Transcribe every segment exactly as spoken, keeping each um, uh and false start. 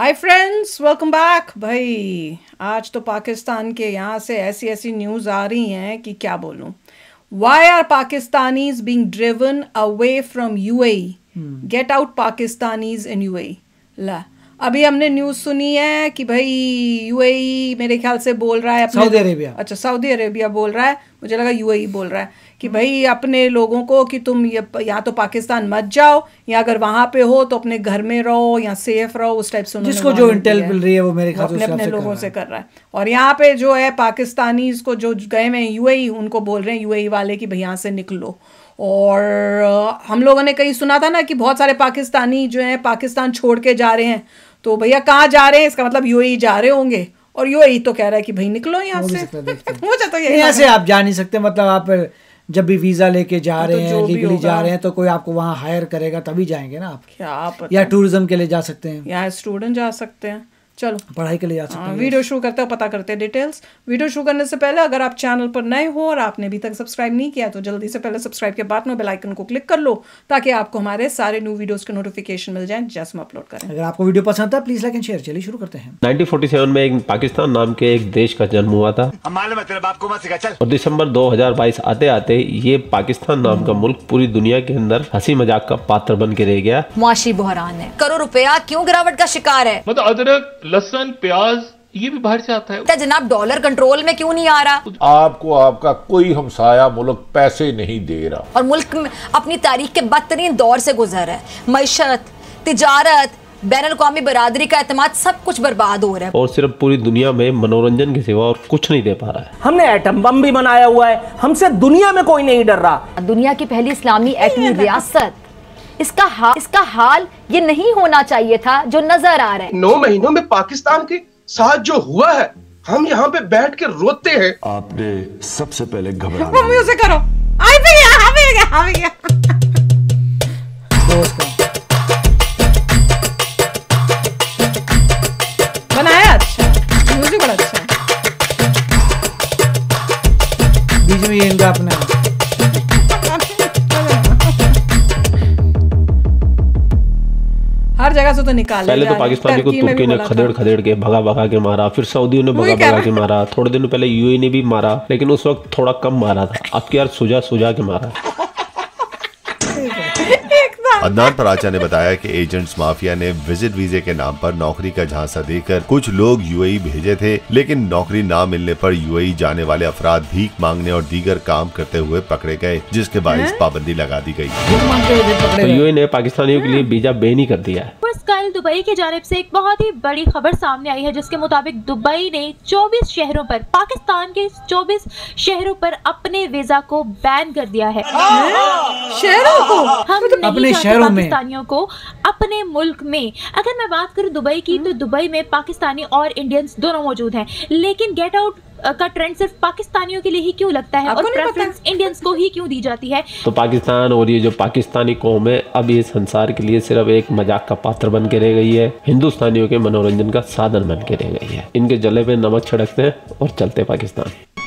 Hi friends, welcome back. भाई आज तो पाकिस्तान के यहाँ से ऐसी ऐसी न्यूज़ आ रही हैं कि क्या बोलूँ। Why are Pakistanis being driven away from UAE, get out Pakistanis in UAE. ला अभी हमने न्यूज़ सुनी है कि भाई यूएई मेरे ख्याल से बोल रहा है, सऊदी अरेबिया, अच्छा सऊदी अरेबिया बोल रहा है, मुझे लगा यूएई बोल रहा है कि भाई अपने लोगों को कि तुम ये या तो पाकिस्तान मत जाओ या अगर वहां पे हो तो अपने घर में रहो या सेफ रहो, उस टाइप से जिसको जो इंटेल मिल रही है वो मेरे ख्याल से अपने अपने लोगों से कर रहा है। और यहाँ पे जो है पाकिस्तानीज को जो गए हुए यूएई उनको बोल रहे हैं यूएई वाले कि भाई यहाँ से निकलो। और हम लोगों ने कहीं सुना था ना कि बहुत सारे पाकिस्तानी जो है पाकिस्तान छोड़ के जा रहे हैं, तो भैया कहाँ जा रहे हैं, इसका मतलब यूएई जा रहे होंगे। और यूएई तो कह रहा है कि भाई निकलो यहाँ से। मुझे तो यही ऐसे आप जा नहीं सकते, मतलब आप जब भी वीजा लेके जा रहे हैं, लीगली जा रहे हैं, तो कोई आपको वहाँ हायर करेगा तभी जाएंगे ना आप। क्या पता, या टूरिज्म के लिए जा सकते हैं, या स्टूडेंट जा सकते हैं, चलो पढ़ाई के लिए जा सकते हैं। वीडियो शुरू करते हैं, पता करते हैं डिटेल्स। वीडियो शुरू करने से पहले अगर आप चैनल पर नए हो और आपने अभी तक सब्सक्राइब नहीं किया तो जल्दी से पहले सब्सक्राइब के बाद में बेल आइकन को क्लिक कर लो ताकि आपको हमारे सारे न्यू वीडियोस के नोटिफिकेशन मिल जाएं जैसे हम अपलोड करें। अगर आपको वीडियो पसंद है प्लीज लाइक एंड शेयर। चलिए शुरू करते हैं। नाइनटीन फोर्टी सेवन में एक पाकिस्तान नाम के एक देश का जन्म हुआ था और दिसंबर दो हज़ार बाईस आते आते ये पाकिस्तान नाम का मुल्क पूरी दुनिया के अंदर हंसी मजाक का पात्र बन के रह गया। मुआशी बहरान है, करोड़ रुपया क्यों गिरावट का शिकार है। मतलब अदरक, लहसुन, प्याज ये भी बाहर से आता है। जनाब डॉलर कंट्रोल में क्यों नहीं आ रहा। आपको आपका कोई हमसाया मुल्क पैसे नहीं दे रहा और मुल्क में अपनी तारीख के बदतरीन दौर से गुजर है। मईशत, तिजारत, बैनुल अक़वामी बरादरी का एतमाद सब कुछ बर्बाद हो रहा है और सिर्फ पूरी दुनिया में मनोरंजन के सिवा और कुछ नहीं दे पा रहा है। हमने एटम बम भी बनाया हुआ है, हमसे दुनिया में कोई नहीं डर रहा। दुनिया की पहली इस्लामी एटमी रियासत, इसका हाल इसका हाल ये नहीं होना चाहिए था जो नजर आ रहा है। नौ महीनों में पाकिस्तान के साथ जो हुआ है, हम यहाँ पे बैठ के रोते हैं। आपने सबसे पहले घबरा म्यूजिक करो। आई भी गया, आ भी गया, आ भी गया। बनाया अच्छा, म्यूजिक बड़ा अच्छा है। बीच में ये इनका अपना हर जगह से तो निकाल। पहले तो पाकिस्तानी को तुर्की ने खदेड़ खदेड़ के भगा भगा के मारा, फिर सऊदियों ने भगा भगा के मारा, थोड़े दिन पहले यूएई ने भी मारा, लेकिन उस वक्त थोड़ा कम मारा था। अब की यार सुजा सुजा के मारा। अदनान पराचा ने बताया कि एजेंट्स माफिया ने विजिट वीजे के नाम पर नौकरी का झांसा देकर कुछ लोग यूएई भेजे थे, लेकिन नौकरी ना मिलने पर यूएई जाने वाले अफराद भीख मांगने और दीगर काम करते हुए पकड़े गए, जिसके बाइस पाबंदी लगा दी गई। तो यूएई ने पाकिस्तानियों के लिए वीजा बेन कर दिया है। कल दुबई की जानिब से एक बहुत ही बड़ी खबर सामने आई है जिसके मुताबिक दुबई ने चौबीस शहरों पर, पाकिस्तान के चौबीस शहरों पर अपने वीजा को बैन कर दिया है। शहरों को हम नहीं अपने शहरों में पाकिस्तानियों को अपने मुल्क में। अगर मैं बात करूं दुबई की तो दुबई में पाकिस्तानी और इंडियंस दोनों मौजूद हैं, लेकिन गेट आउट का ट्रेंड सिर्फ पाकिस्तानियों के लिए ही क्यों लगता है और प्रेफरेंस इंडियंस को ही क्यों दी जाती है। तो पाकिस्तान और ये जो पाकिस्तानी कौम है अब ये संसार के लिए सिर्फ एक मजाक का पात्र बन के रह गई है, हिंदुस्तानियों के मनोरंजन का साधन बन के रह गई है। इनके जले पे नमक छिड़कते हैं और चलते पाकिस्तान।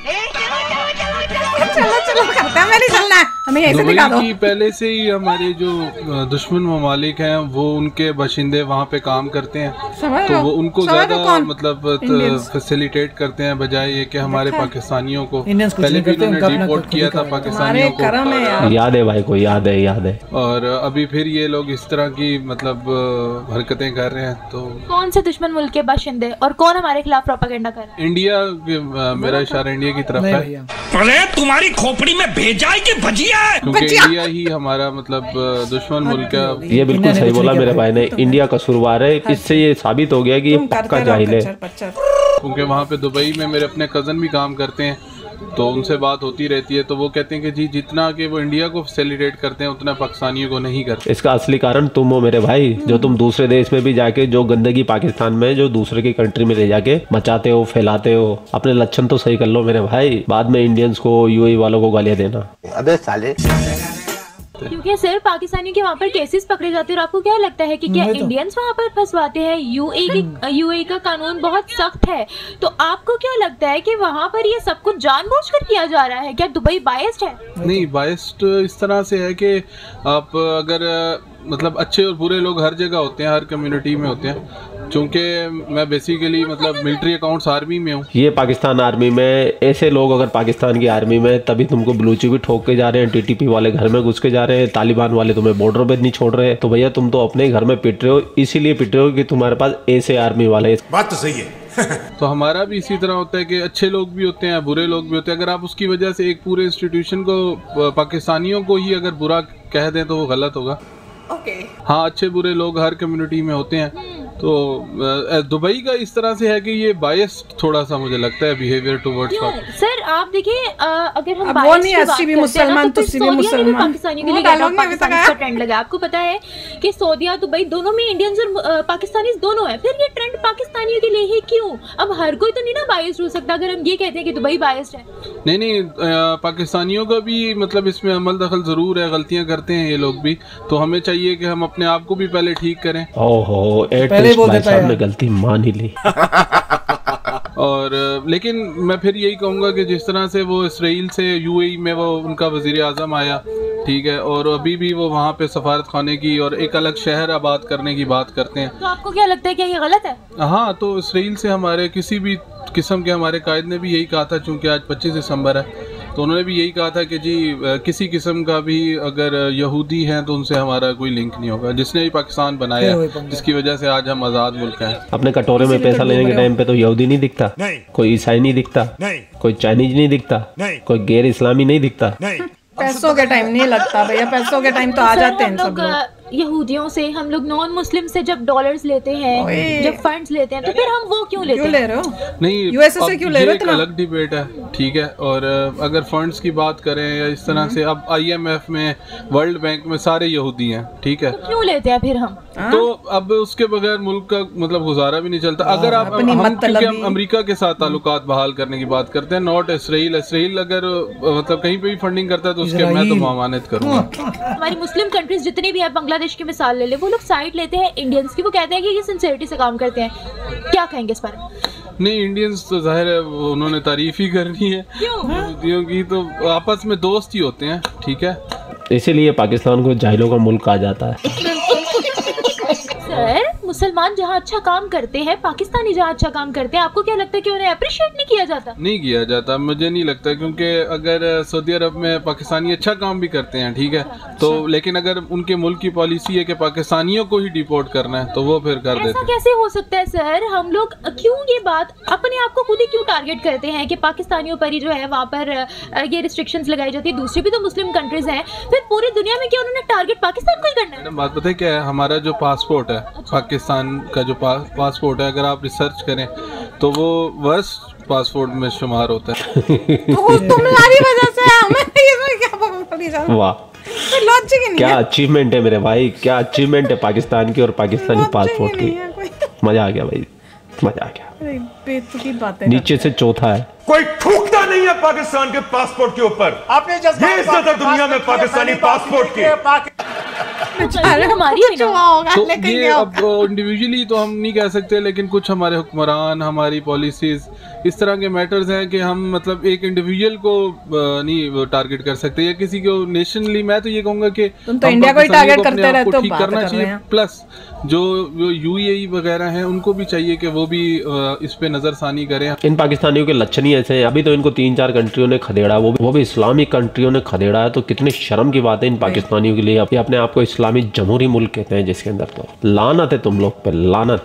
दुबई की पहले से ही हमारे जो दुश्मन ममालिक हैं वो उनके बाशिंदे वहाँ पे काम करते हैं, तो वो उनको ज्यादा मतलब फैसिलिटेट करते हैं बजाय ये कि हमारे पाकिस्तानियों को। पहले भी उन्होंने डिपोर्ट किया था पाकिस्तानियों को, याद है भाई को, याद है याद है और अभी फिर ये लोग इस तरह की मतलब हरकतें कर रहे हैं। तो कौन से दुश्मन मुल्क के बाशिंदे और कौन हमारे खिलाफ प्रोपेगेंडा कर रहे हैं? इंडिया, मेरा इशारा इंडिया की तरफ है। अरे तुम्हारी खोपड़ी में भेजा है कि भजिया है? क्योंकि इंडिया ही हमारा मतलब दुश्मन मुल्क है। ये बिल्कुल सही बोला मेरे भाई ने, इंडिया कसूरवार है। इससे ये साबित हो गया कि ये पक्का जाहिल है। क्योंकि वहाँ पे दुबई में मेरे अपने कजन भी काम करते हैं, तो उनसे बात होती रहती है, तो वो कहते हैं कि जी जितना कि वो इंडिया को फैसिलिटेट करते हैं उतना पाकिस्तानियों को नहीं करते। इसका असली कारण तुम हो मेरे भाई, जो तुम दूसरे देश में भी जाके जो गंदगी पाकिस्तान में जो दूसरे की कंट्री में ले जाके मचाते हो, फैलाते हो। अपने लक्षण तो सही कर लो मेरे भाई, बाद में इंडियंस को, यूएई वालों को गालियां देना। अबे साले, क्योंकि सिर्फ पाकिस्तानियों के वहाँ पर केसेस पकड़े जाते हैं। और आपको क्या लगता है कि क्या इंडियंस वहाँ पर फंसवाते हैं? यूएई की यूएई का कानून बहुत सख्त है, तो आपको क्या लगता है कि वहाँ पर ये सब कुछ जानबूझकर किया जा रहा है? क्या दुबई बायस्ड है? नहीं, बायस्ड इस तरह से है कि आप अगर मतलब अच्छे और बुरे लोग हर जगह होते हैं, हर कम्युनिटी में होते हैं, क्योंकि मैं बेसिकली मतलब मिलिट्री अकाउंट्स आर्मी में हूँ। ये पाकिस्तान आर्मी में ऐसे लोग अगर पाकिस्तान की आर्मी में, तभी तुमको बलूची भी ठोक के जा रहे हैं, टीटीपी वाले घर में घुस के जा रहे हैं, तालिबान वाले तुम्हें बॉर्डर पे नहीं छोड़ रहे, तो भैया तुम तो अपने घर में पिट रहे हो, इसीलिए पिट रहे हो कि तुम्हारे पास ऐसे आर्मी वाले। बात तो सही है। तो हमारा भी इसी तरह होता है कि अच्छे लोग भी होते हैं, बुरे लोग भी होते हैं। अगर आप उसकी वजह से एक पूरे इंस्टीट्यूशन को, पाकिस्तानियों को ही अगर बुरा कह दें तो वो गलत होगा। Okay okay. हाँ, अच्छे बुरे लोग हर कम्युनिटी में होते हैं। तो दुबई का इस तरह से है कि ये बायस थोड़ा सा मुझे लगता है बिहेवियर टुवर्ड्स। सर आप देखिए, अगर हम वो नहीं, अस्सी भी मुसलमान तो भी मुसलमान पाकिस्तानियों के लिए पाकिस्तानी का ट्रेंड लगा। आपको पता है कि सऊदीया दुबई दोनों में इंडियंस और पाकिस्तानी दोनों है, फिर ये ट्रेंड पाकिस्तानियों के लिए ही क्यों? अब हर कोई तो नहीं ना बायस्ड हो सकता अगर हम ये कहते हैं कि दुबई बायस्ड है। नहीं नहीं, पाकिस्तानियों का भी मतलब इसमें अमल दखल जरूर है, गलतियां करते हैं ये लोग भी, तो हमें चाहिए कि हम अपने आप को भी पहले ठीक करें। ओहो, भाई साहब ने गलती मान ही ली। और लेकिन मैं फिर यही कहूँगा कि जिस तरह से वो इसराइल से यूएई में वो उनका वजीर आज़म आया, ठीक है, और अभी भी वो वहाँ पे सफारत खाने की और एक अलग शहर आबाद करने की बात करते हैं, तो आपको क्या लगता है कि ये गलत है? हाँ, तो इसराइल से हमारे किसी भी किस्म के हमारे कायद ने भी यही कहा था, चूँकि आज पच्चीस दिसंबर है, तो उन्होंने भी यही कहा था कि जी किसी किस्म का भी अगर यहूदी हैं तो उनसे हमारा कोई लिंक नहीं होगा। जिसने भी पाकिस्तान बनाया, जिसकी वजह से आज हम आज़ाद मुल्क हैं। अपने कटोरे में पैसा लेने के टाइम पे तो यहूदी नहीं दिखता, कोई ईसाई नहीं दिखता, कोई चाइनीज नहीं दिखता, कोई गैर इस्लामी नहीं दिखता। पैसों के टाइम नहीं लगता भैया, पैसों के टाइम तो आ जाते हैं सब लोग। यहूदियों से हम लोग नॉन मुस्लिम से जब डॉलर्स लेते हैं, जब फंड्स लेते हैं, तो फिर हम वो क्यों लेते क्यों ले रहे हो? नहीं, यूएसए से क्यों ले रहे हो? एक अलग डिबेट है, ठीक है। और अगर फंड्स की बात करें या इस तरह से, अब आईएमएफ में, वर्ल्ड बैंक में सारे यहूदी हैं, ठीक है, तो क्यों लेते हैं फिर हम? तो अब उसके बगैर मुल्क का मतलब गुजारा भी नहीं चलता। अगर आप हम क्योंकि हम अमेरिका के साथ ताल्लुकात बहाल करने की बात करते हैं, नॉट इसराइल। इसराइल अगर मतलब कहीं पे भी फंडिंग करता है तो उसके मैं तो मामानत करूँगा। हमारी मुस्लिम कंट्रीज जितनी भी है, बांग्लादेश की मिसाल ले ले, वो लोग साइड लेते हैं इंडियंस की, वो कहते हैं कि ये सिंसियरिटी से काम करते हैं। क्या कहेंगे इस पर? नहीं, इंडियंस तो जाहिर है उन्होंने तारीफ ही करनी है, यहूदियों की तो आपस में दोस्त ही होते हैं, ठीक है। इसीलिए पाकिस्तान को जाहिलों का मुल्क कहा जाता है। सर, मुसलमान जहाँ अच्छा काम करते हैं, पाकिस्तानी जहाँ अच्छा काम करते हैं, आपको क्या लगता है कि उन्हें अप्रिशिएट नहीं किया जाता? नहीं किया जाता, मुझे नहीं लगता, क्योंकि अगर सऊदी अरब में पाकिस्तानी अच्छा काम भी करते हैं, ठीक है, तो लेकिन अगर उनके मुल्क की पॉलिसी है कि पाकिस्तानियों को ही डिपोर्ट करना है, तो वो फिर कर देते हैं। ऐसा कैसे हो सकता है सर? हम लोग क्यों ये बात अपने आप को खुद ही क्यों टारगेट करते हैं कि पाकिस्तानियों पर ही जो है वहाँ पर ये रिस्ट्रिक्शंस लगाई जाती है? दूसरी भी तो मुस्लिम कंट्रीज हैं, फिर पूरी दुनिया में क्या उन्होंने टारगेट पाकिस्तान को ही करना है? बात पता है क्या है, हमारा जो पासपोर्ट है, पाकिस्तान का जो पा, पासपोर्ट है, अगर आप रिसर्च करें तो वो वर्स्ट पासपोर्ट में शुमार होता है। तो तुम्हारी वजह से हमें इसमें क्या पड़ी जाए? वाह, क्या अचीवमेंट है मेरे भाई, क्या अचीवमेंट है पाकिस्तान की और पाकिस्तानी पासपोर्ट की। मजा आ गया भाई, मजा आ गया। बेतुकी बातें। नीचे से चौथा है, कोई थूकता नहीं है पाकिस्तान के पासपोर्ट के ऊपर। आपने ये इज्जत है दुनिया में पाकिस्तानी पासपोर्ट की। हमारी तो ये अब इंडिविजुअली तो हम नहीं कह सकते, लेकिन कुछ हमारे हुक्मरान, हमारी पॉलिसीज, इस तरह के मैटर्स हैं कि हम मतलब एक इंडिविजुअल को नहीं टारगेट कर सकते या किसी को नेशनली। मैं तो ये कहूँगा कि तुम तो इंडिया को ही टारगेट करते रहते हो, ठीक करना चाहिए। प्लस जो यूएई वगैरह हैं उनको भी चाहिए कि वो भी इस पे नजरसानी करें। इन पाकिस्तानियों के लक्षण ही ऐसे हैं। अभी तो इनको तीन चार कंट्रियों ने खदेड़ा, वो भी वो भी इस्लामिक कंट्रियों ने खदेड़ा है, तो कितनी शर्म की बात है इन पाकिस्तानियों के लिए। ये अपने आप को इस्लामी जमहूरी मुल्क कहते हैं, जिसके अंदर तो लानत है तुम लोग पे, लानत।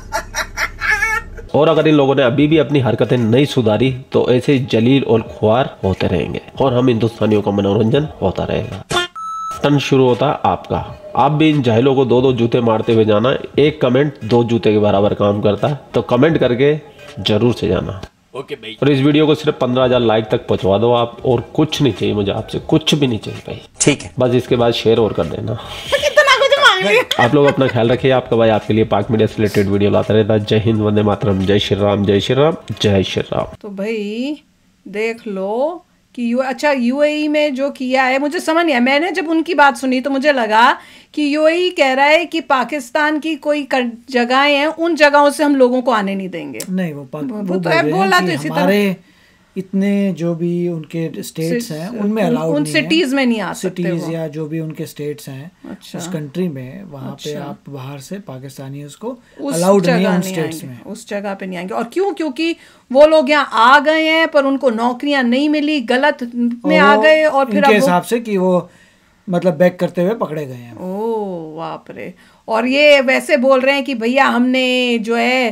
और अगर इन लोगों ने अभी भी अपनी हरकतें नहीं सुधारी तो ऐसे जलील और खुआर होते रहेंगे और हम हिंदुस्तानियों का मनोरंजन होता रहेगा। टर्न शुरू होता है आपका। आप भी इन जाहिलों को दो दो जूते मारते हुए जाना। एक कमेंट दो जूते के बराबर काम करता है, तो कमेंट करके जरूर से जाना। ओके भाई। और इस वीडियो को सिर्फ पंद्रह हजार लाइक तक पहुंचवा दो आप, और कुछ नहीं चाहिए मुझे आपसे, कुछ भी नहीं चाहिए भाई, ठीक है। बस इसके बाद शेयर और कर देना। आप लोग अपना ख्याल रखिए। आपका भाई आपके लिए पाक मीडिया से रिलेटेड वीडियो लाता रहता है। जय हिंद, वंदे मातरम, जय श्री राम, जय श्री राम, जय श्री राम। तो भाई देख लो कि यू अच्छा यूएई में जो किया है मुझे समझ नहीं आया। मैंने जब उनकी बात सुनी तो मुझे लगा कि यूएई कह रहा है कि पाकिस्तान की कोई जगहें हैं, उन जगहों से हम लोगों को आने नहीं देंगे। नहीं, वो, वो, वो तो बोला तो इसी तरह इतने जो भी उनके स्टेट्स हैं उनमें अलाउड नहीं है, सिटीज में नहीं आ सकते, सिटीज या जो भी उनके स्टेट्स हैं अच्छा। उस कंट्री में वहाँ अच्छा। पे आप बाहर से पाकिस्तानी उसको अलाउड नहीं है उन स्टेट्स में, उस जगह पे नहीं आएंगे। और क्यों? क्योंकि वो लोग यहाँ आ गए हैं पर उनको नौकरियां नहीं मिली, गलत में आ गए और फिर इनके हिसाब से कि वो मतलब बैक करते हुए पकड़े गए हैं। ओह बाप रे। और ये वैसे बोल रहे हैं कि भैया हमने जो है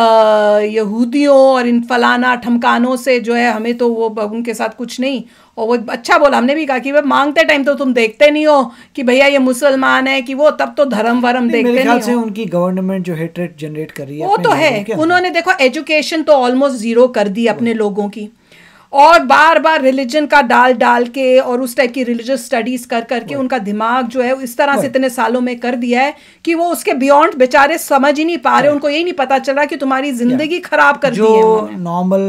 यहूदियों और इन फलाना ठमकानों से जो है हमें तो वो उनके साथ कुछ नहीं। और वो अच्छा बोला, हमने भी कहा कि भाई मांगते टाइम तो तुम देखते नहीं हो कि भैया ये मुसलमान है कि वो, तब तो धर्म वरम देखते नहीं हो। मेरे ख्याल से उनकी गवर्नमेंट जो हेट्रेड जनरेट कर रही है वो तो है, उन्होंने देखो एजुकेशन तो ऑलमोस्ट जीरो कर दी अपने लोगों की, और बार बार रिलीजन का डाल डाल के और उस टाइप की रिलीजियस स्टडीज कर करके उनका दिमाग जो है इस तरह से इतने सालों में कर दिया है कि वो उसके बियॉन्ड बेचारे समझ ही नहीं पा रहे, उनको यही नहीं पता चल रहा कि तुम्हारी जिंदगी खराब कर दी है। जो नॉर्मल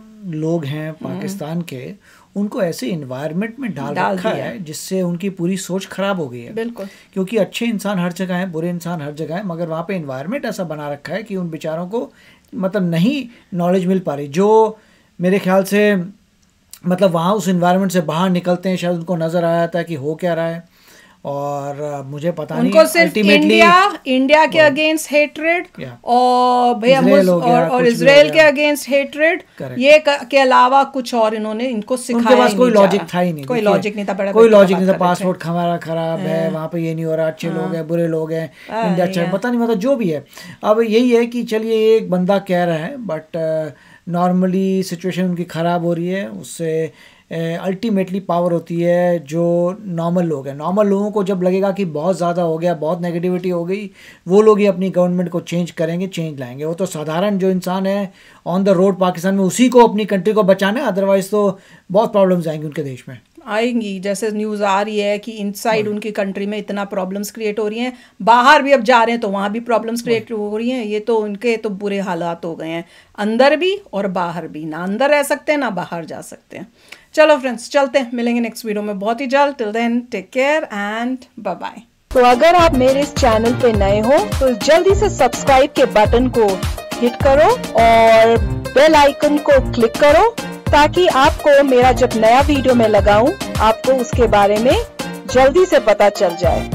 लोग हैं पाकिस्तान के, उनको ऐसे इन्वायरमेंट में डाल, डाल रखा है जिससे उनकी पूरी सोच खराब हो गई है। बिल्कुल, क्योंकि अच्छे इंसान हर जगह हैं, बुरे इंसान हर जगह हैं, मगर वहाँ पे इन्वायरमेंट ऐसा बना रखा है कि उन बेचारों को मतलब नहीं नॉलेज मिल पा रही। जो मेरे ख्याल से मतलब वहाँ उस इन्वायरमेंट से बाहर निकलते हैं, शायद उनको नज़र आ जाता है कि हो क्या रहा है। और मुझे पता उनको नहीं सिर्फ इंडिया इंडिया के अगेंस्ट हेट्रेड और भैया और, और इजराइल के अगेंस्ट हेट्रेड, ये के अलावा कुछ और इन्होंने इनको सिखाया। उनके पास कोई लॉजिक था ही नहीं, कोई लॉजिक नहीं था, बड़ा कोई लॉजिक नहीं था। पासपोर्ट हमारा खराब है, वहाँ पे ये नहीं हो रहा, अच्छे लोग हैं बुरे लोग हैं, इंडिया अच्छा, पता नहीं मतलब जो भी है। अब यही है कि चलिए एक बंदा कह रहा है, बट नॉर्मली सिचुएशन उनकी ख़राब हो रही है, उससे अल्टीमेटली पावर होती है जो नॉर्मल लोग हैं। नॉर्मल लोगों को जब लगेगा कि बहुत ज़्यादा हो गया, बहुत नेगेटिविटी हो गई, वो लोग ही अपनी गवर्नमेंट को चेंज करेंगे, चेंज लाएंगे। वो तो साधारण जो इंसान है ऑन द रोड पाकिस्तान में, उसी को अपनी कंट्री को बचाना है, अदरवाइज़ तो बहुत प्रॉब्लम्स आएंगी उनके देश में आएंगी। जैसे न्यूज़ आ रही है कि इनसाइड उनकी कंट्री में इतना प्रॉब्लम्स क्रिएट हो रही हैं, बाहर भी अब जा रहे हैं तो वहाँ भी प्रॉब्लम्स क्रिएट हो रही हैं। ये तो उनके तो बुरे हालात हो गए हैं, अंदर भी और बाहर भी, ना अंदर रह सकते हैं ना बाहर जा सकते हैं। चलो फ्रेंड्स, चलते हैं, मिलेंगे नेक्स्ट वीडियो में बहुत ही जल्द। Till then take care and bye bye. तो अगर आप मेरे इस चैनल पे नए हो तो जल्दी से सब्सक्राइब के बटन को हिट करो और बेल आइकन को क्लिक करो, ताकि आपको मेरा जब नया वीडियो मैं लगाऊं आपको उसके बारे में जल्दी से पता चल जाए।